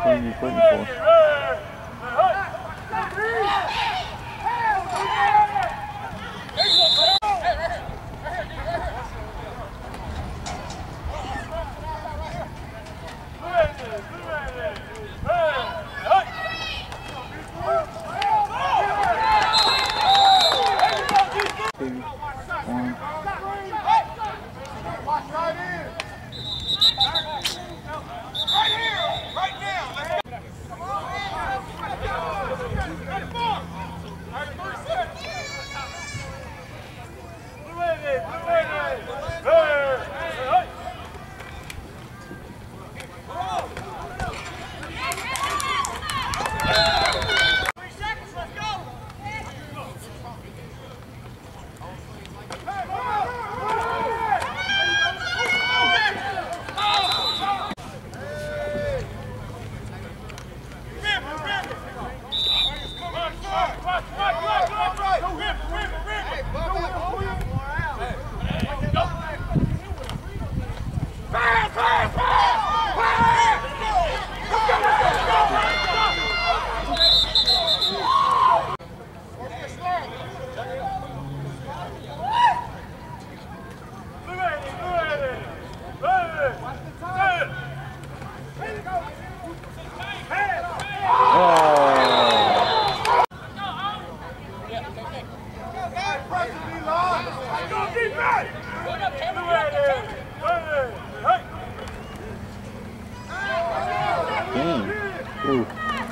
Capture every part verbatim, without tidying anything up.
team you're putting for. Ooh.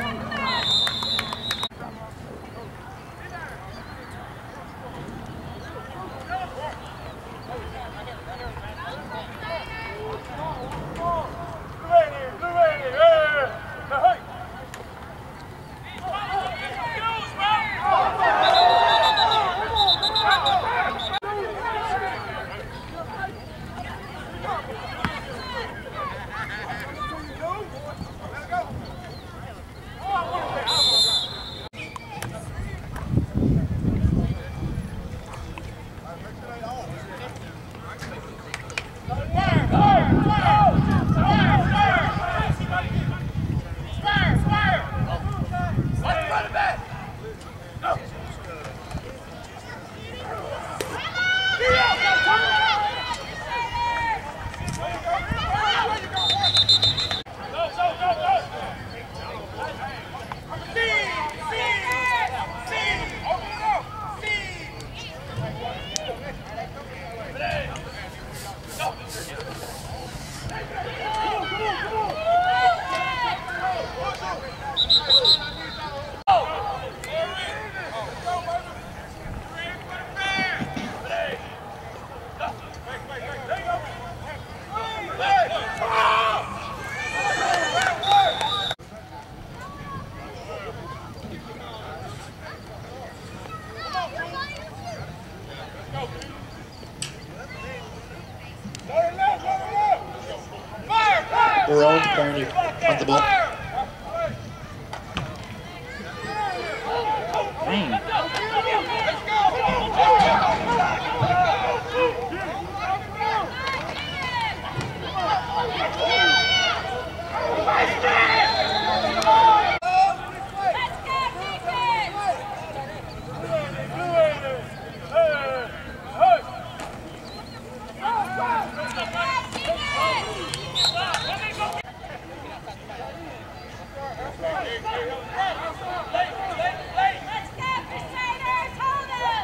We're on Barney on the ball. Dang. Let's go, Crusaders! Hold it!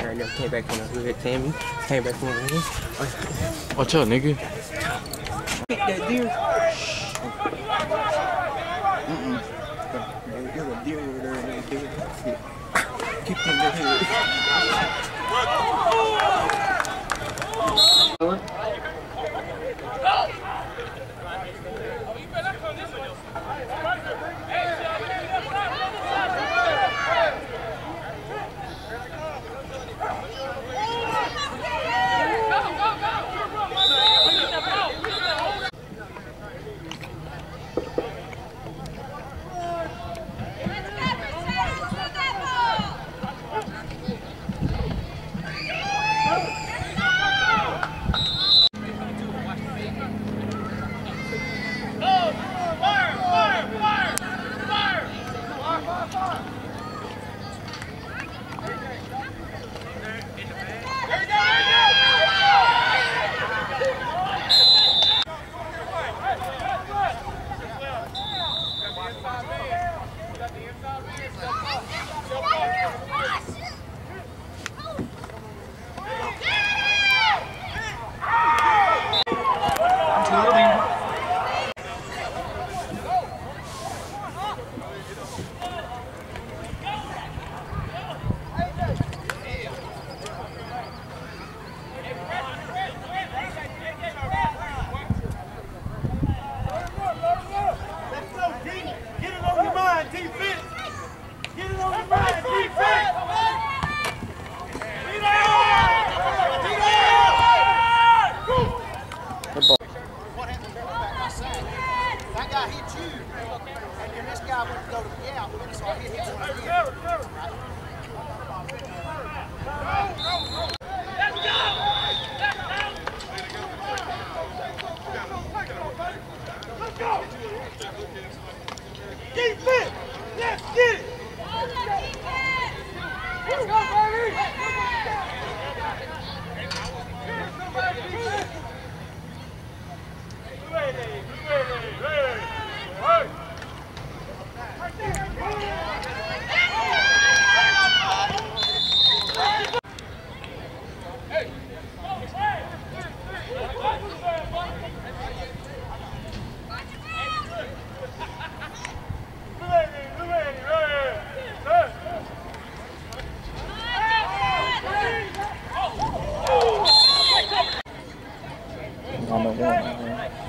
right now. Came back from the hood, Tammy. Came back from the hood. What's up, nigga? Pick that deer. Mm-mm. There's a deer over there and that deer. Kick him in the head. That guy hit you, and then this guy went to go to the out, so I hit him one again. Let's go! Let's go! Defense! Let's get it! Let's go, baby! On the one.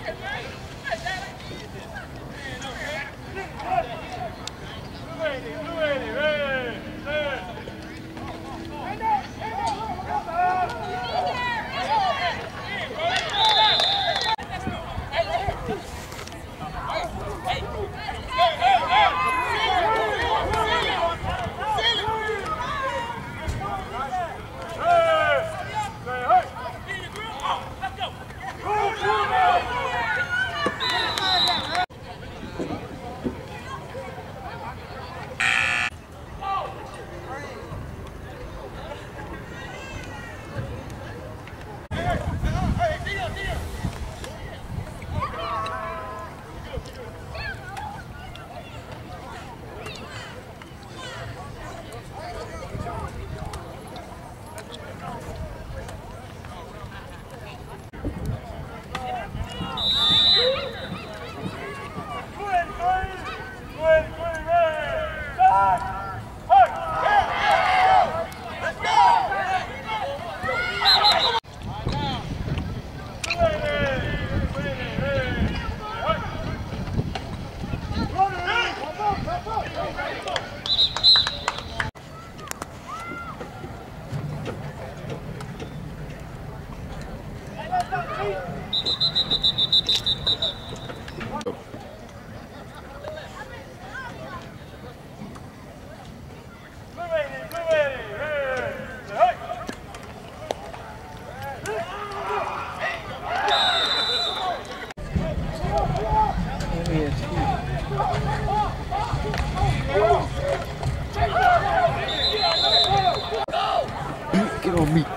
Get on me.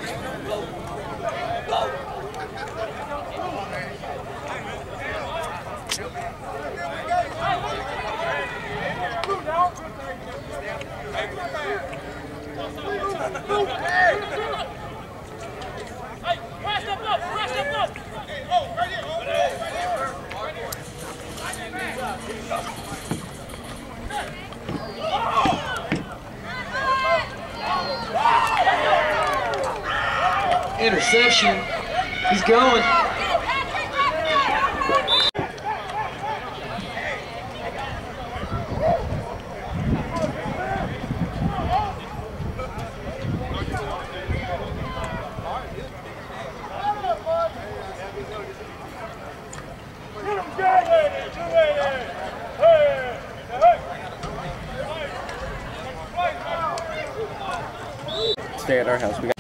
Hey, Interception. He's going. Stay at our house. We got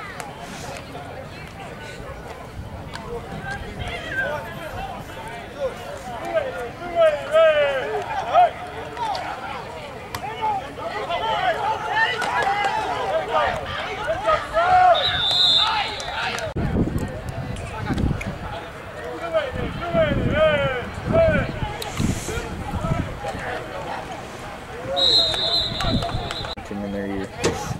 in their ear.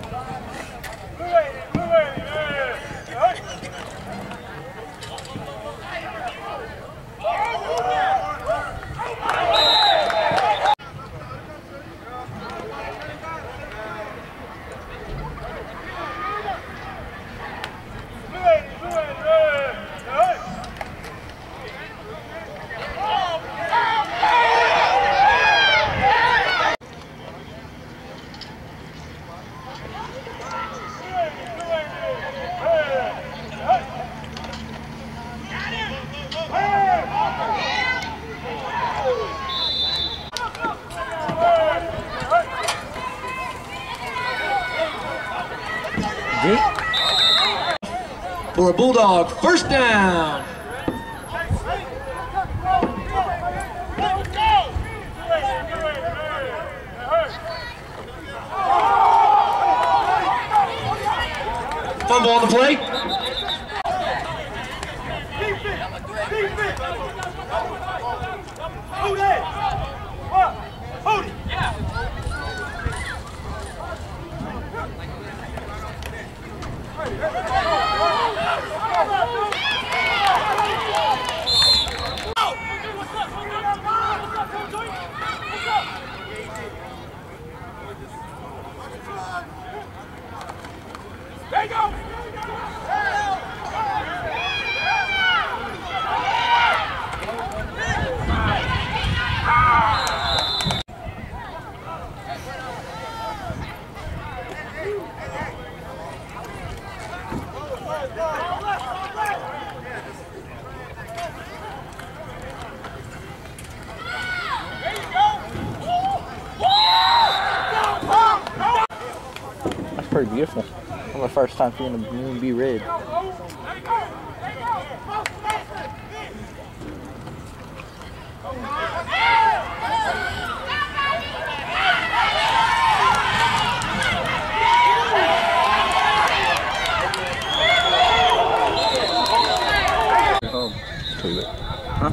For a Bulldog first down. Fumble on the play. Hold it! Hold it! There you go! That's pretty beautiful. For my first time seeing the moon be red. home. Toilet. Huh?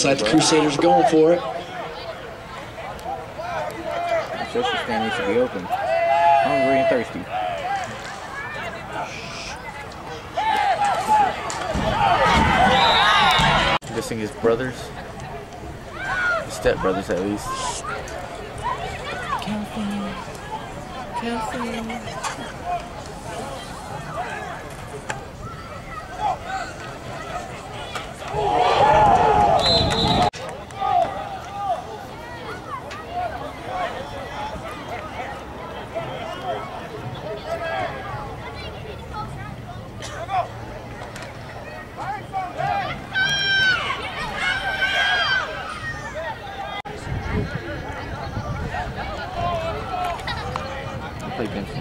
like the Crusaders are going for it. The social stand needs to be open. Hungry and thirsty. Dissing his brothers. His step brothers at least. Caffeine. Caffeine. Play Benson.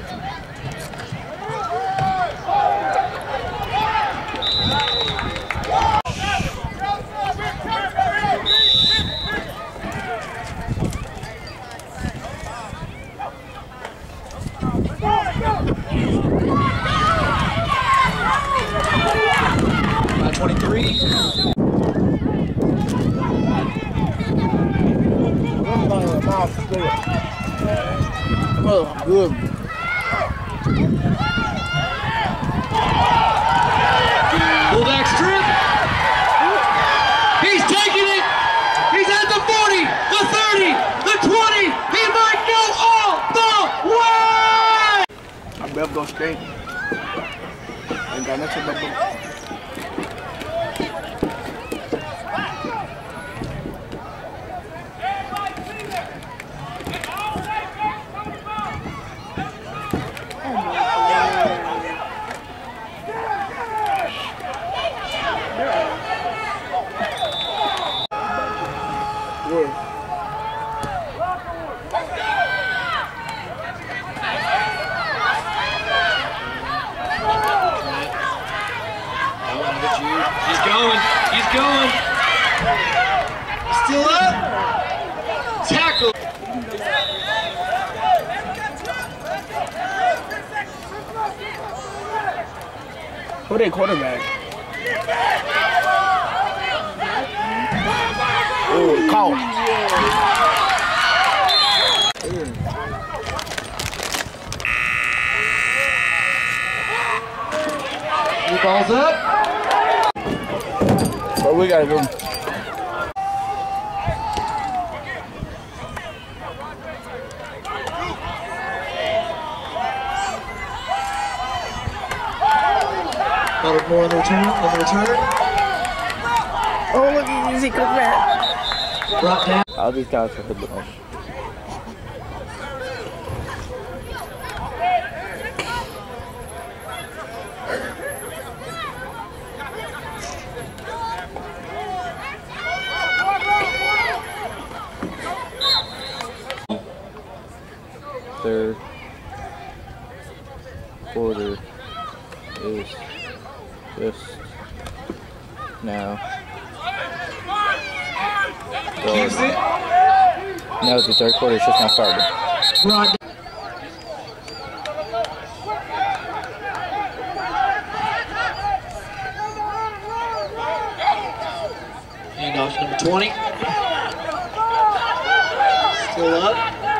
By twenty-three. Oh, good. Fullback strip. He's taking it. He's at the forty, the thirty, the twenty. He might go all the way. I better go straight. Ain't got nothing but go. He's going. He's going. Still up. Tackle. Who they quarterback? Oh, caught. He balls up. What we gotta do? Another more on the return. On the return. Oh, look, you see, come back. Brought down. All these guys are hoodlums. Third quarter is just now. Keeps it. No, the third quarter is just now started. Brought down. Handoff number twenty. Still up.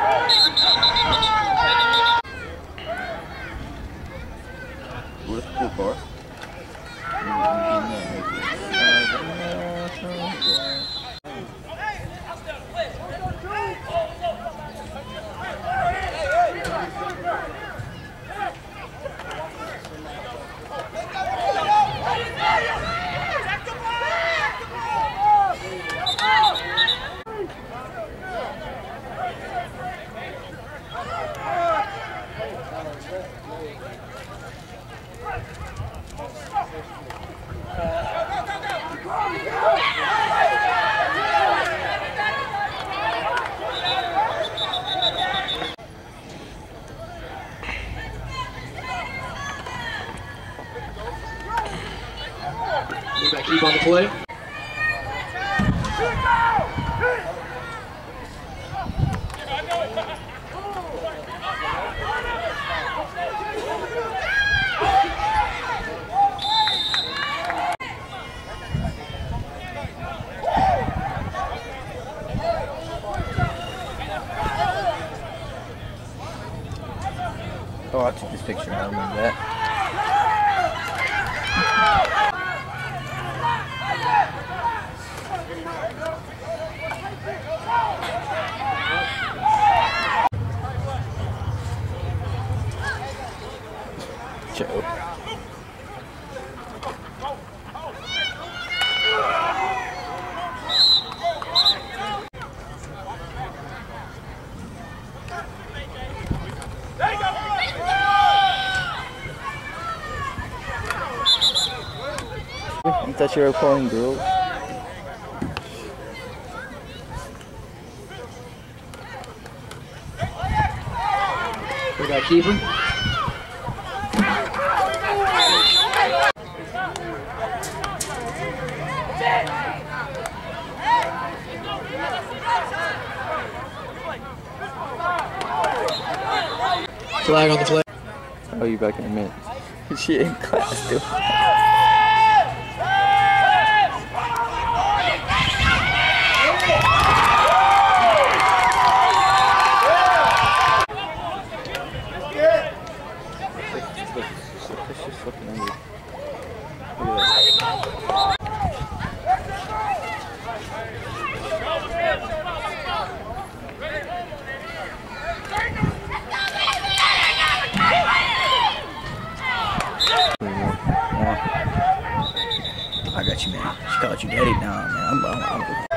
What's the bar? Keep on the play. Oh, I took this picture. I remember that. Joe. You thought you were recording, girl? We got keeper. Flag on the play. Oh, you back in a minute. She in class still. I got you, man. She called you daddy now, man. I'm, I'm, I'm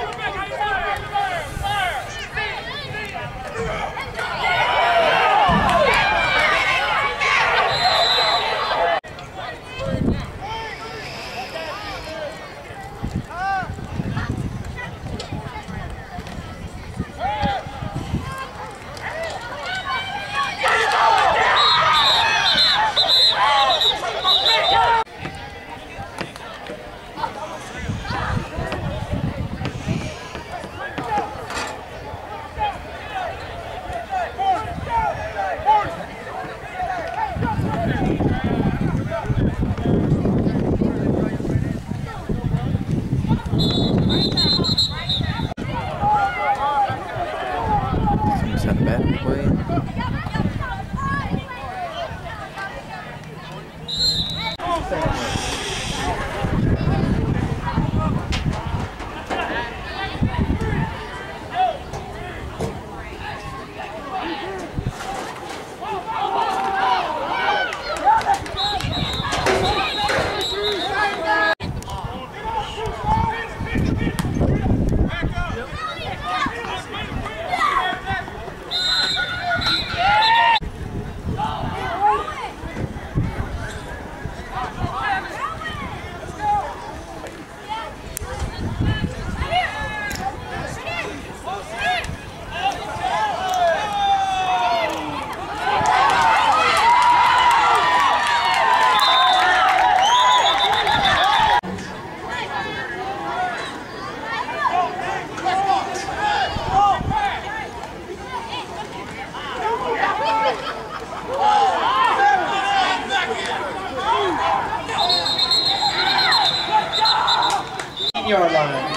Yard line.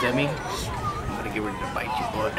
at me, I'm gonna get ready to bite your butt.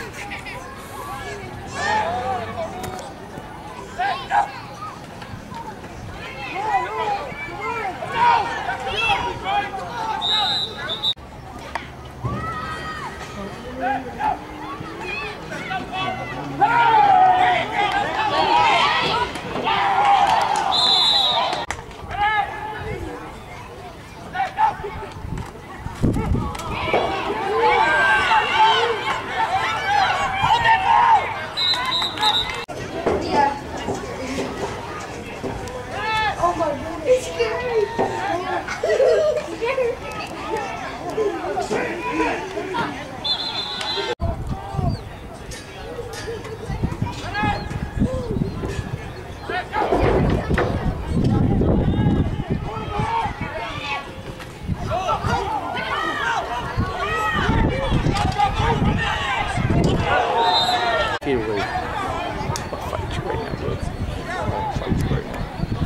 Get away. I'll fight you right now, bro. I'll fight you right now.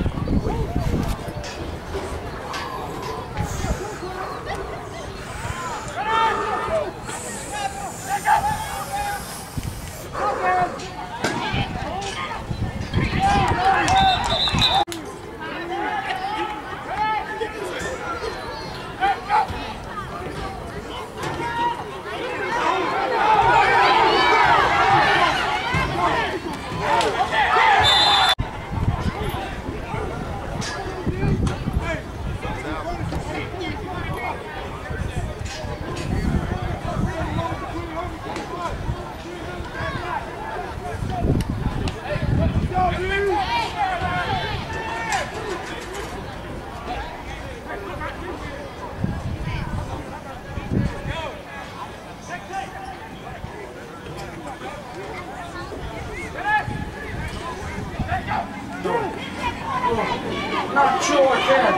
Not sure again.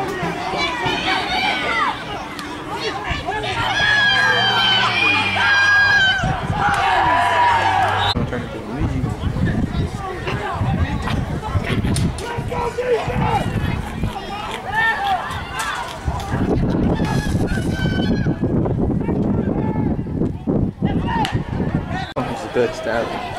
Turn it to Luigi. It's a good style.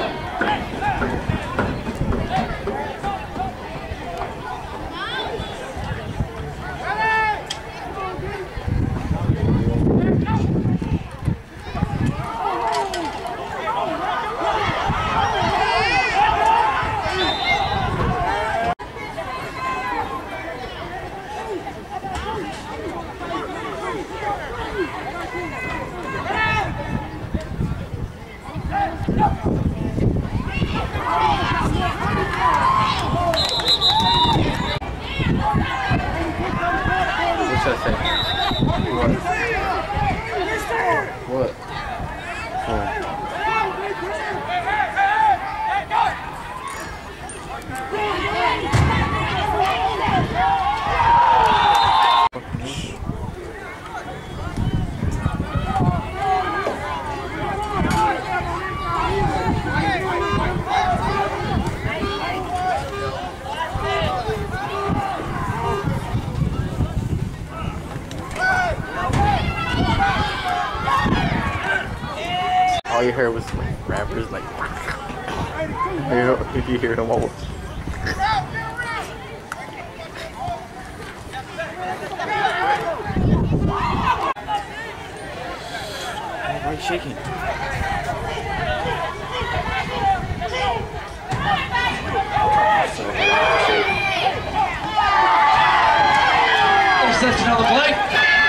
What's that say? What? What? Oh. All you heard was like rappers like you know, if you hear them all. Why are you shaking? That's another play.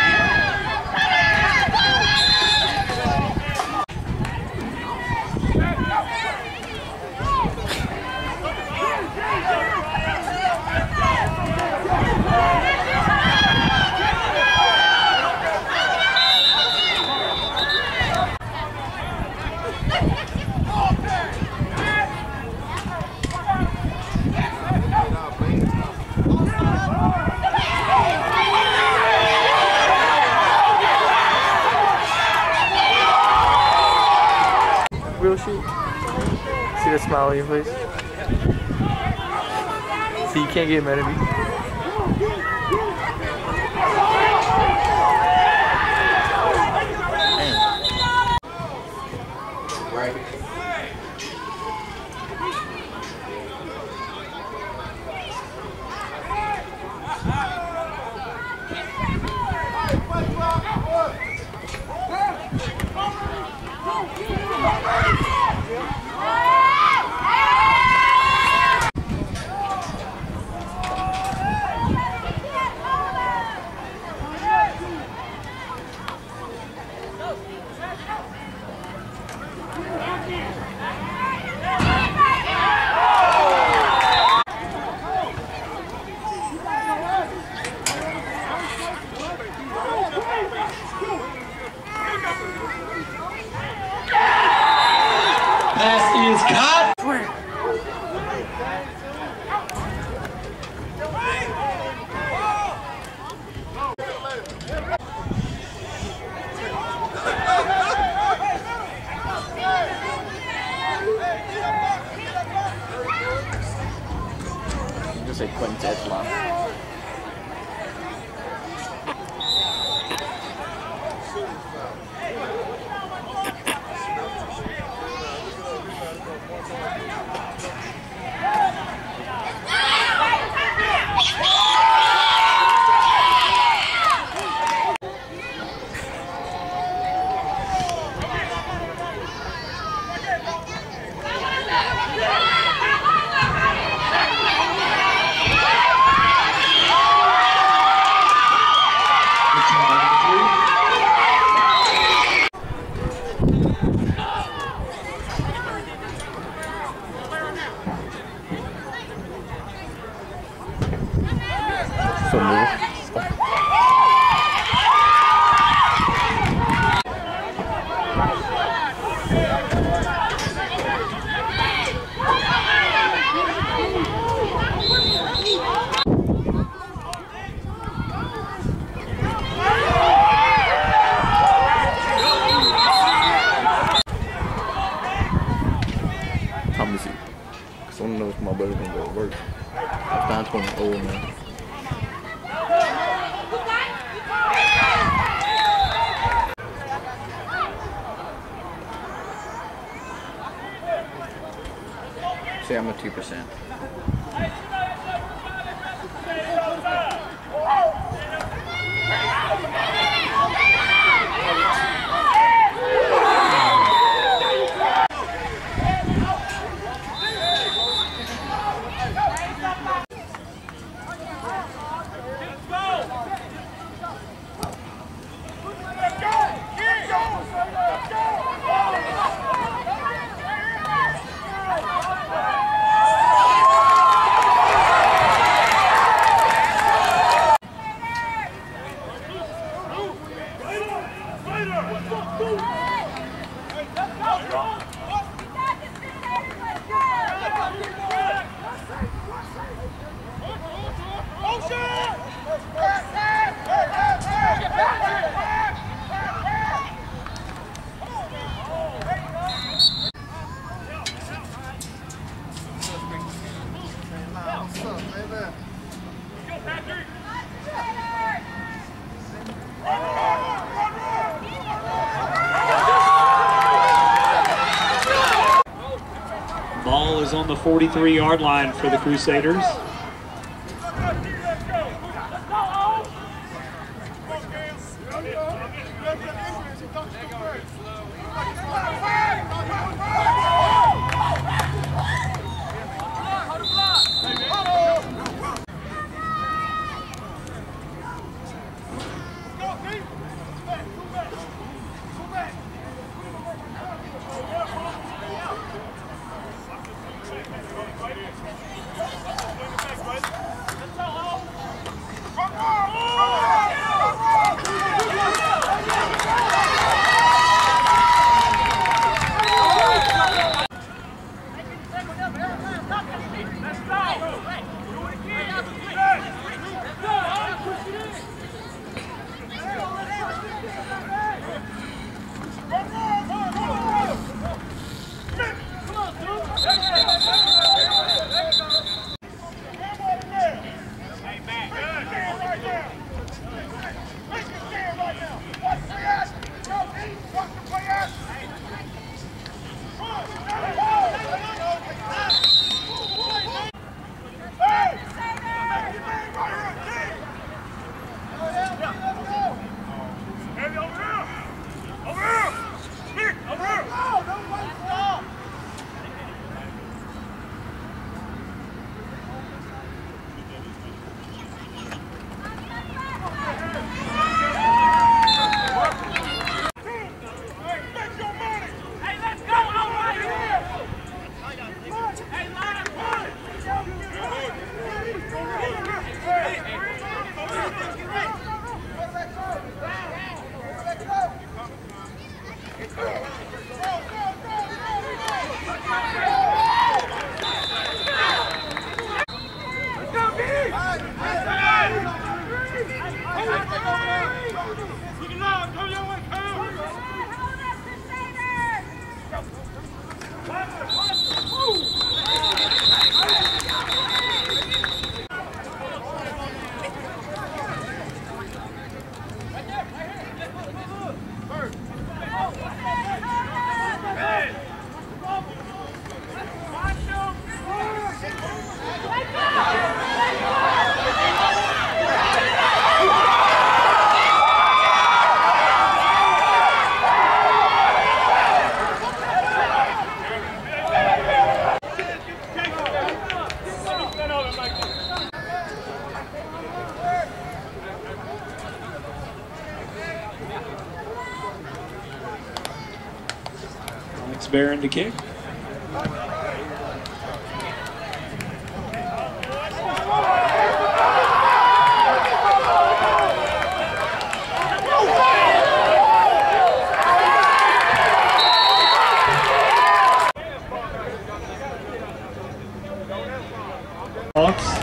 Real shit. See that smile on your face? See, you can't get mad at me. Damn. Pass is caught. Just say Quentin Tetlam. So move. How many is it? Because I want to know if my brother's going to go to work. I'm down to an old man. Say I'm a two percent. Ball is on the forty-three yard line for the Crusaders. Barron to kick. Hawks.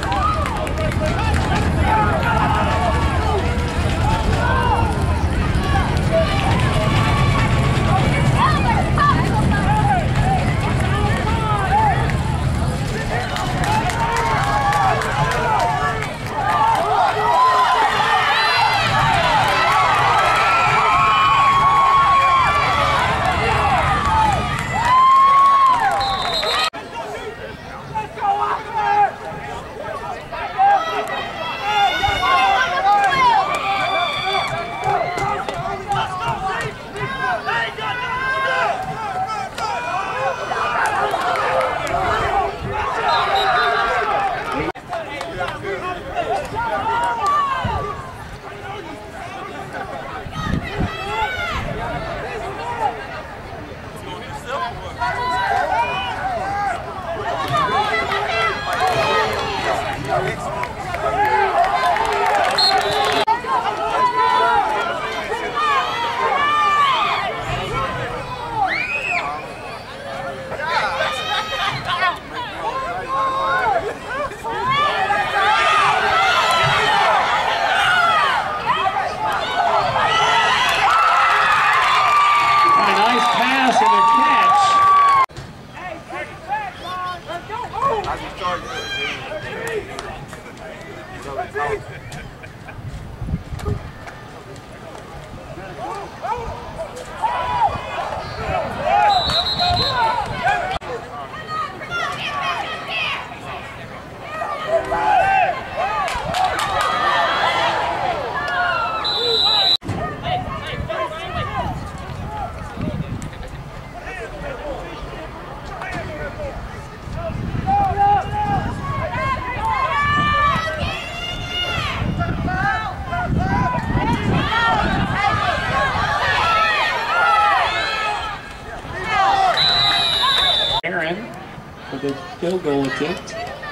Barron for the field goal attempt.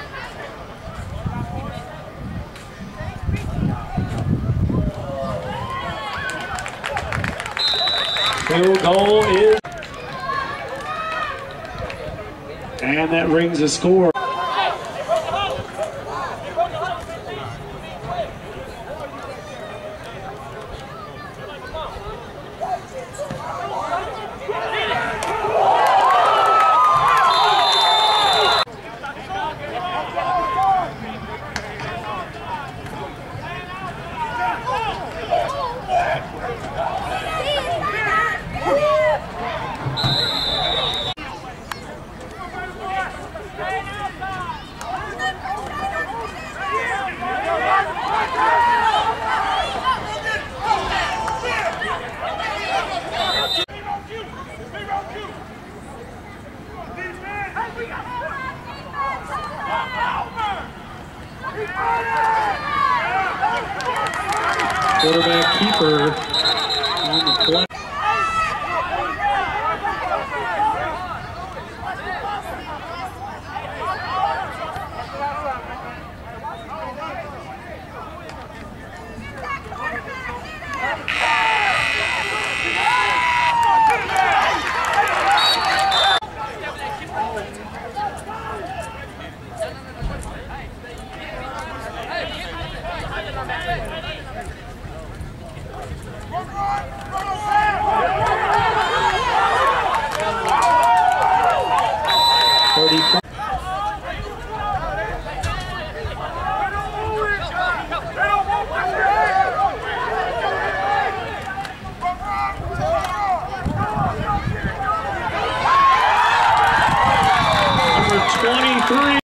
Field goal is, and that rings a score. Quarterback keeper on the play. Number twenty-three.